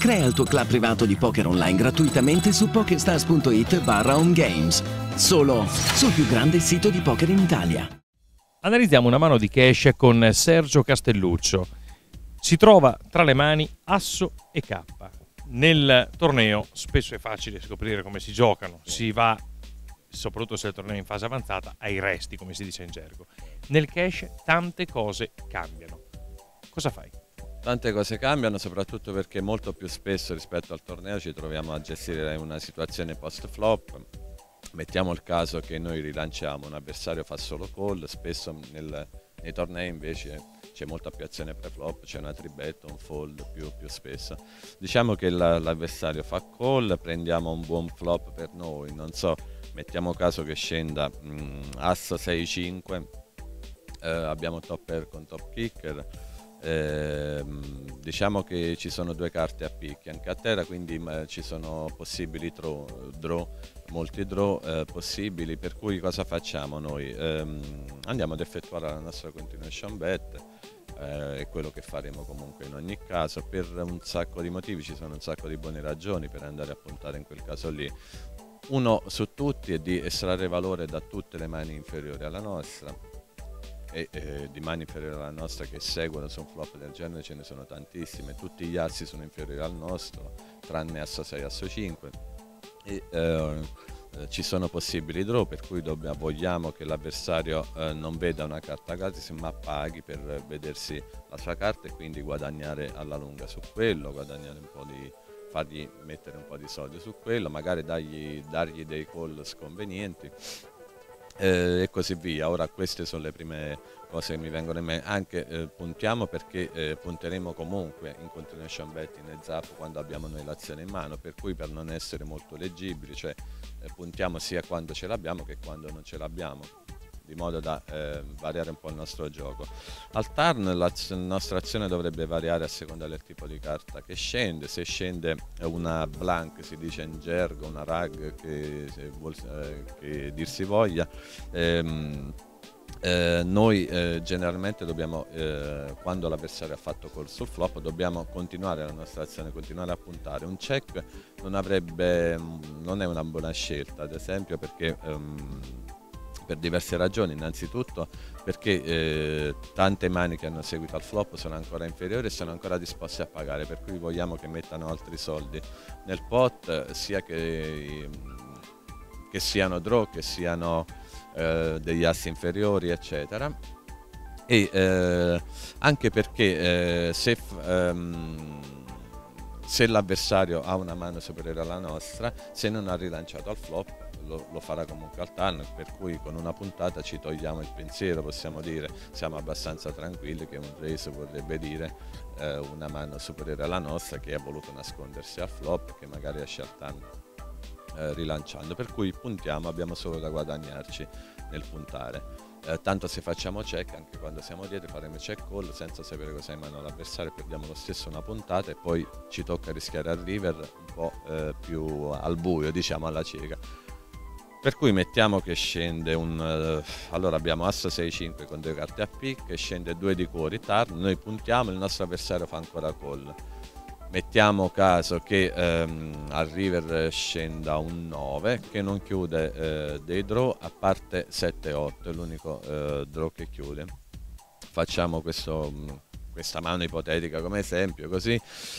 Crea il tuo club privato di poker online gratuitamente su pokerstars.it/homegames. Solo sul più grande sito di poker in Italia. Analizziamo una mano di cash con Sergio Castelluccio. Si trova tra le mani asso e K. Nel torneo spesso è facile scoprire come si giocano, si va, soprattutto se il torneo è in fase avanzata, ai resti, come si dice in gergo. Nel cash tante cose cambiano. Cosa fai? Tante cose cambiano, soprattutto perché molto più spesso rispetto al torneo ci troviamo a gestire una situazione post-flop. Mettiamo il caso che noi rilanciamo, un avversario fa solo call, spesso nei tornei invece c'è molta più azione pre-flop, c'è una tribetta, un fold più spesso. Diciamo che l'avversario fa call, prendiamo un buon flop per noi, non so, mettiamo caso che scenda asso 6-5, abbiamo top pair con top kicker. Diciamo che ci sono due carte a picchi anche a terra, quindi ci sono possibili draw, molti draw possibili, per cui cosa facciamo noi? Andiamo ad effettuare la nostra continuation bet, è quello che faremo comunque in ogni caso, per un sacco di motivi, ci sono un sacco di buone ragioni per andare a puntare in quel caso lì. Uno su tutti è di estrarre valore da tutte le mani inferiori alla nostra, e di mani inferiori alla nostra che seguono su un flop del genere ce ne sono tantissime, tutti gli assi sono inferiori al nostro tranne asso 6 asso 5 e ci sono possibili draw, per cui vogliamo che l'avversario non veda una carta gratis ma paghi per vedersi la sua carta e quindi guadagnare alla lunga su quello, guadagnare un po' fargli mettere un po' di soldi su quello, magari dargli dei call sconvenienti e così via. Ora queste sono le prime cose che mi vengono in mente, anche puntiamo perché punteremo comunque in continuation betting e zap quando abbiamo noi l'azione in mano, per cui per non essere molto leggibili, cioè puntiamo sia quando ce l'abbiamo che quando non ce l'abbiamo, di modo da variare un po' il nostro gioco. Al turn la nostra azione dovrebbe variare a seconda del tipo di carta che scende. Se scende una blank, si dice in gergo, una rag che dir si voglia, noi generalmente dobbiamo, quando l'avversario ha fatto call sul flop, dobbiamo continuare la nostra azione, continuare a puntare. Un check non è una buona scelta, ad esempio perché per diverse ragioni. Innanzitutto perché tante mani che hanno seguito al flop sono ancora inferiori e sono ancora disposte a pagare, per cui vogliamo che mettano altri soldi nel pot, sia che siano draw, che siano degli assi inferiori eccetera, e anche perché se l'avversario ha una mano superiore alla nostra, se non ha rilanciato al flop lo farà comunque al turn, per cui con una puntata ci togliamo il pensiero, possiamo dire, siamo abbastanza tranquilli che un raise vorrebbe dire una mano superiore alla nostra che ha voluto nascondersi al flop, che magari esce al turn rilanciando, per cui puntiamo, abbiamo solo da guadagnarci nel puntare. Tanto se facciamo check, anche quando siamo dietro faremo check call senza sapere cosa ha in mano l'avversario, perdiamo lo stesso una puntata e poi ci tocca rischiare al river un po' più al buio, diciamo alla cieca. Per cui mettiamo che scende allora abbiamo asso 6-5 con due carte a pick e scende 2 di cuori turn, noi puntiamo, il nostro avversario fa ancora call. Mettiamo caso che al river scenda un 9 che non chiude dei draw, a parte 7-8, è l'unico draw che chiude. Facciamo questa mano ipotetica come esempio, così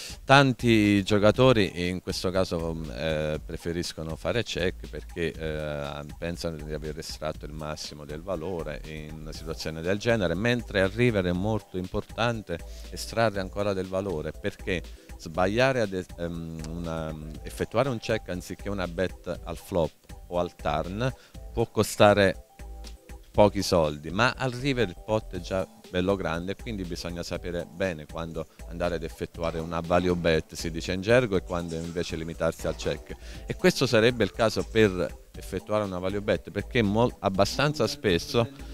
tanti giocatori in questo caso preferiscono fare check perché pensano di aver estratto il massimo del valore in una situazione del genere, mentre al river è molto importante estrarre ancora del valore, perché sbagliare effettuare un check anziché una bet al flop o al turn può costare pochi soldi, ma al river il pot è già bello grande, quindi bisogna sapere bene quando andare ad effettuare una value bet, si dice in gergo, e quando invece limitarsi al check. E questo sarebbe il caso per effettuare una value bet, perché abbastanza spesso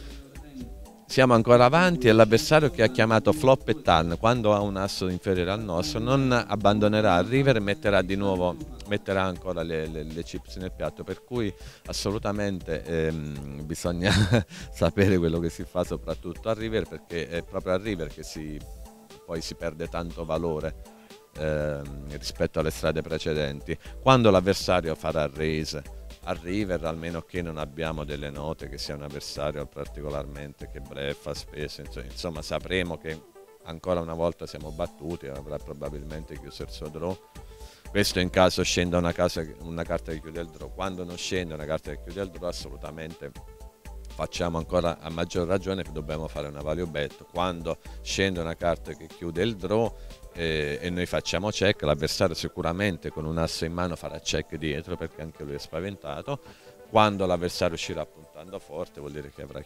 siamo ancora avanti e l'avversario che ha chiamato flop e turn, quando ha un asso inferiore al nostro, non abbandonerà il river e metterà ancora le chips nel piatto, per cui assolutamente bisogna sapere quello che si fa soprattutto al river, perché è proprio al river che poi si perde tanto valore rispetto alle strade precedenti. Quando l'avversario farà raise a river, almeno che non abbiamo delle note che sia un avversario particolarmente che bleffa spesso, insomma sapremo che ancora una volta siamo battuti e avrà probabilmente chiuso il suo draw. Questo in caso scenda una carta che chiude il draw. Quando non scende una carta che chiude il draw, assolutamente facciamo ancora a maggior ragione che dobbiamo fare una value bet. Quando scende una carta che chiude il draw e noi facciamo check, l'avversario sicuramente con un asso in mano farà check dietro perché anche lui è spaventato. Quando l'avversario uscirà puntando forte vuol dire che avrà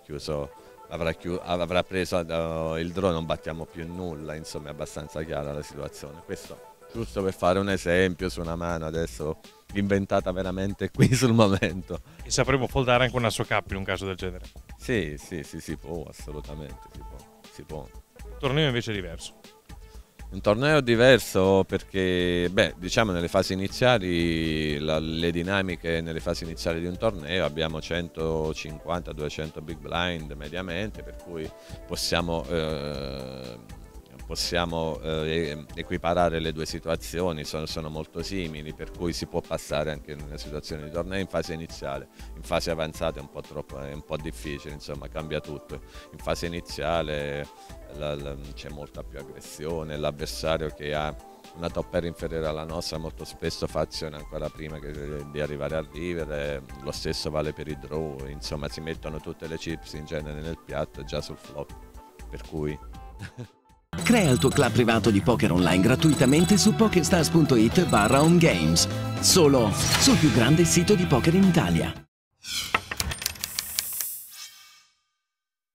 preso il draw, non battiamo più nulla, insomma è abbastanza chiara la situazione. Questo giusto per fare un esempio su una mano adesso inventata veramente qui sul momento. E sapremo foldare anche un asso K in un caso del genere? Sì, si può, assolutamente si può. Il torneo invece è diverso. Un torneo diverso perché, diciamo nelle fasi iniziali, le dinamiche nelle fasi iniziali di un torneo abbiamo 150-200 big blind mediamente, per cui possiamo equiparare le due situazioni, sono molto simili, per cui si può passare anche in una situazione di torneo in fase iniziale. In fase avanzata è un po' difficile, insomma cambia tutto. In fase iniziale c'è molta più aggressione, l'avversario che ha una top pair inferiore alla nostra molto spesso fa azione ancora prima di arrivare al river, lo stesso vale per i draw, insomma si mettono tutte le chips in genere nel piatto già sul flop, per cui... Crea il tuo club privato di poker online gratuitamente su pokerstars.it/homegames. Solo sul più grande sito di poker in Italia.